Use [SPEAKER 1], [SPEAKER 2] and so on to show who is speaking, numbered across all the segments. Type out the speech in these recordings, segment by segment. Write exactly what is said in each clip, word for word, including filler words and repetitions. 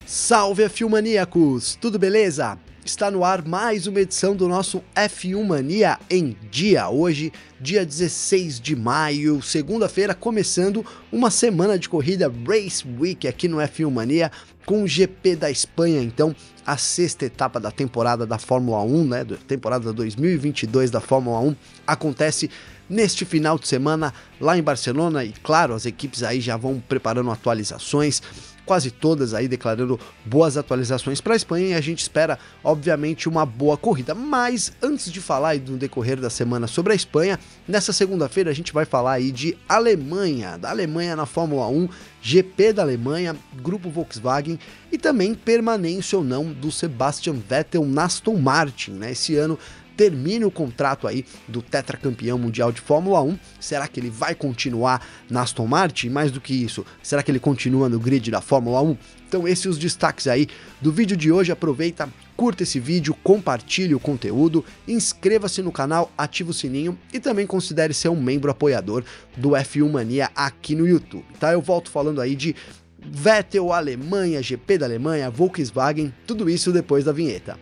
[SPEAKER 1] Salve F um Maníacos, tudo beleza? Está no ar mais uma edição do nosso F um Mania em Dia. Hoje, dia dezesseis de maio, segunda-feira, começando uma semana de corrida Race Week aqui no F um Mania, com o G P da Espanha, então, a sexta etapa da temporada da Fórmula um, né, da temporada dois mil e vinte e dois da Fórmula um, acontece neste final de semana lá em Barcelona e, claro, as equipes aí já vão preparando atualizações, quase todas aí declarando boas atualizações para a Espanha, e a gente espera, obviamente, uma boa corrida. Mas antes de falar aí no decorrer da semana sobre a Espanha, nessa segunda-feira a gente vai falar aí de Alemanha, da Alemanha na Fórmula um, G P da Alemanha, Grupo Volkswagen e também permanência ou não do Sebastian Vettel na Aston Martin, né? Esse ano termina o contrato aí do tetracampeão mundial de Fórmula um. Será que ele vai continuar na Aston Martin? Mais do que isso, será que ele continua no grid da Fórmula um? Então esses os destaques aí do vídeo de hoje. Aproveita, curta esse vídeo, compartilhe o conteúdo, inscreva-se no canal, ative o sininho e também considere ser um membro apoiador do F um Mania aqui no YouTube, tá? Eu volto falando aí de Vettel, Alemanha, G P da Alemanha, Volkswagen, tudo isso depois da vinheta.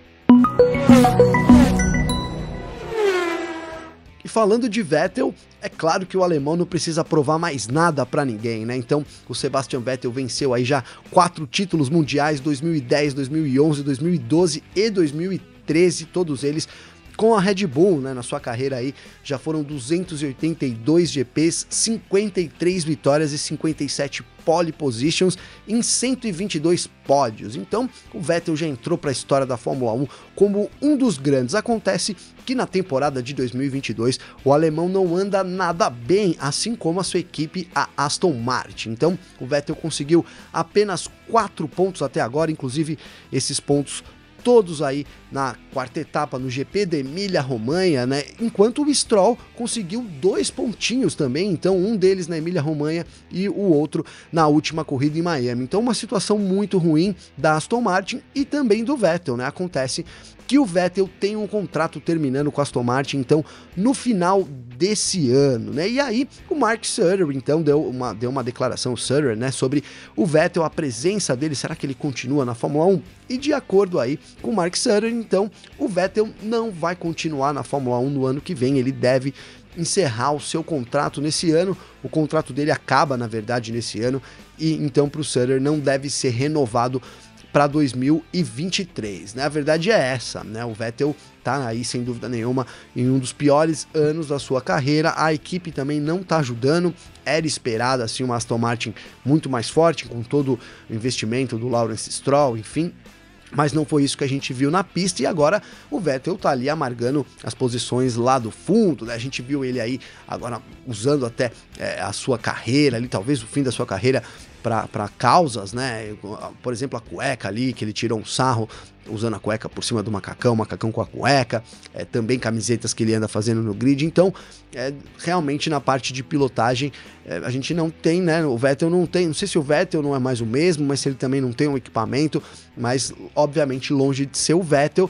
[SPEAKER 1] E falando de Vettel, é claro que o alemão não precisa provar mais nada para ninguém, né? Então, o Sebastian Vettel venceu aí já quatro títulos mundiais, dois mil e dez, dois mil e onze, dois mil e doze e dois mil e treze, todos eles com a Red Bull, né? Na sua carreira aí já foram duzentos e oitenta e dois G Ps, cinquenta e três vitórias e cinquenta e sete pole positions em cento e vinte e dois pódios. Então, o Vettel já entrou para a história da Fórmula um como um dos grandes. Acontece que na temporada de dois mil e vinte e dois o alemão não anda nada bem, assim como a sua equipe, a Aston Martin. Então, o Vettel conseguiu apenas quatro pontos até agora, inclusive esses pontos todos aí na quarta etapa no G P de Emília-Romanha, né? Enquanto o Stroll conseguiu dois pontinhos também, então um deles na Emília-Romanha e o outro na última corrida em Miami. Então uma situação muito ruim da Aston Martin e também do Vettel, né? Acontece que o Vettel tem um contrato terminando com a Aston Martin, então, no final desse ano, né? E aí, o Mark Sutter, então, deu uma, deu uma declaração, o Sutter, né, sobre o Vettel, a presença dele, será que ele continua na Fórmula um? E de acordo aí com o Mark Sutter, então, o Vettel não vai continuar na Fórmula um no ano que vem, ele deve encerrar o seu contrato nesse ano, o contrato dele acaba, na verdade, nesse ano, e então, para o Sutter, não deve ser renovado para dois mil e vinte e três, né? A verdade é essa, né? O Vettel tá aí sem dúvida nenhuma em um dos piores anos da sua carreira. A equipe também não tá ajudando. Era esperada assim uma Aston Martin muito mais forte com todo o investimento do Lawrence Stroll, enfim. Mas não foi isso que a gente viu na pista, e agora o Vettel tá ali amargando as posições lá do fundo, né? A gente viu ele aí agora usando até é, a sua carreira ali, talvez o fim da sua carreira, para causas, né? Por exemplo, a cueca ali, que ele tirou um sarro usando a cueca por cima do macacão, macacão com a cueca, é, também camisetas que ele anda fazendo no grid. Então, é, realmente na parte de pilotagem, é, a gente não tem, né? O Vettel não tem, não sei se o Vettel não é mais o mesmo, mas se ele também não tem um equipamento, mas obviamente longe de ser o Vettel.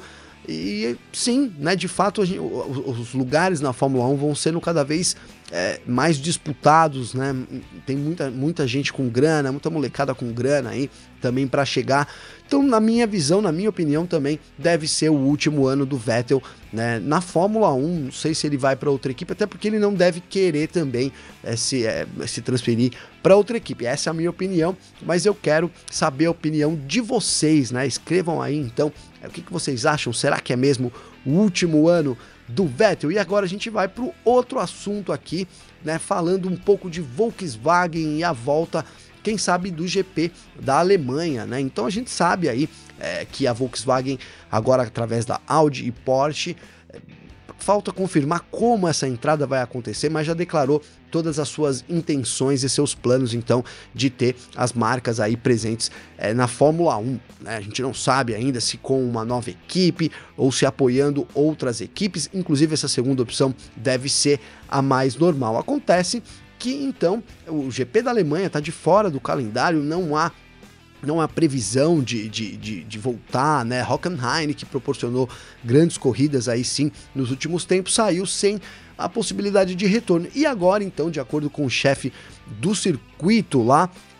[SPEAKER 1] E sim, né, de fato a gente, os lugares na Fórmula um vão sendo cada vez é, mais disputados, né? Tem muita, muita gente com grana, muita molecada com grana aí também para chegar. Então, na minha visão, na minha opinião também, deve ser o último ano do Vettel, né, na Fórmula um. Não sei se ele vai para outra equipe, até porque ele não deve querer também é, se, é, se transferir para outra equipe. Essa é a minha opinião, mas eu quero saber a opinião de vocês, né? Escrevam aí então o que, que vocês acham. Será que é mesmo o último ano do Vettel? E agora a gente vai para o outro assunto aqui, né? Falando um pouco de Volkswagen e a volta, quem sabe, do G P da Alemanha, né? Então a gente sabe aí é, que a Volkswagen agora, através da Audi e Porsche, é, falta confirmar como essa entrada vai acontecer, mas já declarou todas as suas intenções e seus planos, então, de ter as marcas aí presentes é, na Fórmula um, né? A gente não sabe ainda se com uma nova equipe ou se apoiando outras equipes, inclusive essa segunda opção deve ser a mais normal. Acontece que, então, o G P da Alemanha está de fora do calendário, não há não há previsão de, de, de, de voltar, né? Hockenheim, que proporcionou grandes corridas aí sim nos últimos tempos, saiu sem a possibilidade de retorno. E agora, então, de acordo com o chefe do circuito lá,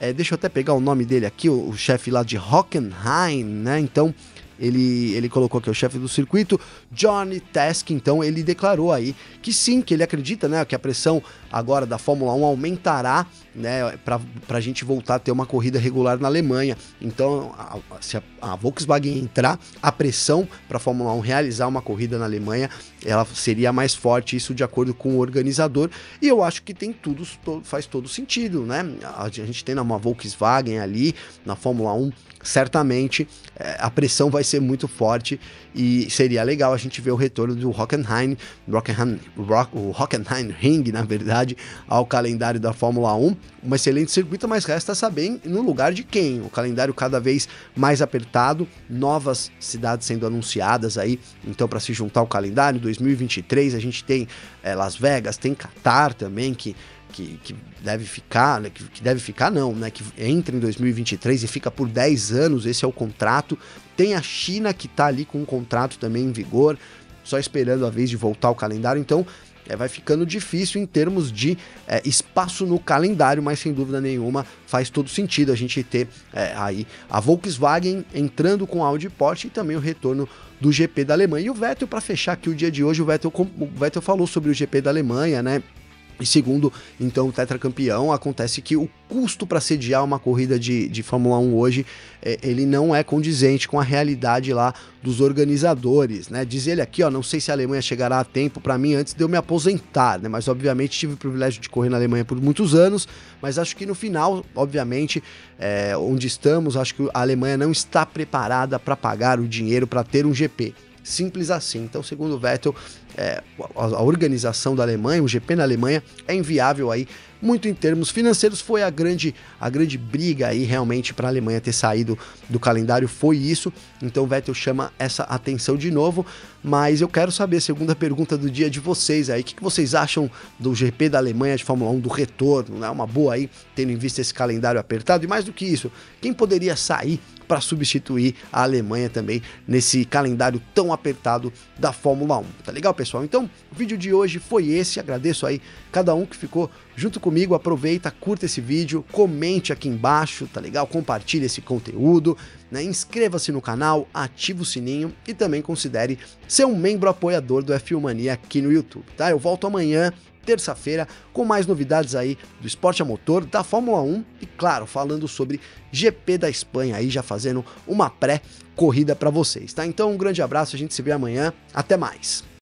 [SPEAKER 1] é, deixa eu até pegar o nome dele aqui, o, o chefe lá de Hockenheim, né? Então, Ele, ele colocou aqui o chefe do circuito, Johnny Tesk, então ele declarou aí que sim, que ele acredita, né, que a pressão agora da Fórmula um aumentará, né, para a gente voltar a ter uma corrida regular na Alemanha. Então, a, se a, a Volkswagen entrar, a pressão para a Fórmula um realizar uma corrida na Alemanha, ela seria mais forte, isso de acordo com o organizador, e eu acho que tem tudo, faz todo sentido, né, a gente tem uma Volkswagen ali, na Fórmula um, certamente é, a pressão vai ser muito forte e seria legal a gente ver o retorno do Hockenheim, Hockenheim Rock, o Hockenheim Ring, na verdade, ao calendário da Fórmula um, uma excelente circuito, mas resta saber no lugar de quem, o calendário cada vez mais apertado, novas cidades sendo anunciadas aí, então para se juntar ao calendário, dois mil e vinte e três a gente tem é, Las Vegas, tem Qatar também, que Que, que deve ficar, né, que, que deve ficar não, né, que entra em dois mil e vinte e três e fica por dez anos, esse é o contrato. Tem a China que tá ali com um contrato também em vigor, só esperando a vez de voltar ao calendário, então é, vai ficando difícil em termos de é, espaço no calendário, mas sem dúvida nenhuma faz todo sentido a gente ter é, aí a Volkswagen entrando com a Audi Porsche e também o retorno do G P da Alemanha. E o Vettel, para fechar aqui o dia de hoje, o Vettel, o Vettel falou sobre o G P da Alemanha, né? E segundo, então, o tetracampeão, acontece que o custo para sediar uma corrida de, de Fórmula um hoje, é, ele não é condizente com a realidade lá dos organizadores, né? Diz ele aqui, ó, não sei se a Alemanha chegará a tempo para mim antes de eu me aposentar, né? Mas obviamente tive o privilégio de correr na Alemanha por muitos anos, mas acho que no final, obviamente, é, onde estamos, acho que a Alemanha não está preparada para pagar o dinheiro para ter um G P. Simples assim. Então, segundo o Vettel, é, a, a organização da Alemanha, o G P na Alemanha, é inviável aí, muito em termos financeiros. Foi a grande, a grande briga aí realmente para a Alemanha ter saído do calendário, foi isso. Então o Vettel chama essa atenção de novo, mas eu quero saber, segunda pergunta do dia de vocês aí, o que, que vocês acham do G P da Alemanha de Fórmula um, do retorno, né? Uma boa aí, tendo em vista esse calendário apertado, e mais do que isso, quem poderia sair para substituir a Alemanha também nesse calendário tão apertado da Fórmula um, tá legal, pessoal? Então, o vídeo de hoje foi esse, agradeço aí cada um que ficou junto comigo, aproveita, curta esse vídeo, comente aqui embaixo, tá legal? Compartilhe esse conteúdo, né? Inscreva-se no canal, ative o sininho e também considere ser um membro apoiador do F um Mania aqui no YouTube, tá? Eu volto amanhã, terça-feira, com mais novidades aí do esporte a motor, da Fórmula um e, claro, falando sobre G P da Espanha aí, já fazendo uma pré-corrida para vocês, tá? Então, um grande abraço, a gente se vê amanhã, até mais!